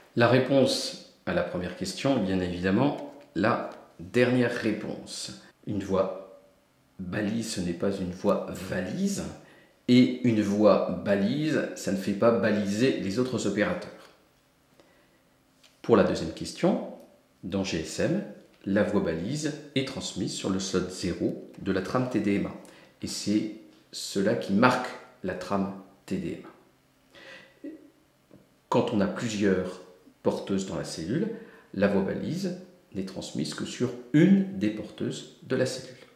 La réponse à la première question est bien évidemment la dernière réponse. Une voie balise, ce n'est pas une voie valise. Et une voie balise, ça ne fait pas baliser les autres opérateurs. Pour la deuxième question, dans GSM, la voie balise est transmise sur le slot 0 de la trame TDMA. Et c'est cela qui marque la trame TDMA. Quand on a plusieurs porteuses dans la cellule, la voie balise n'est transmise que sur une des porteuses de la cellule.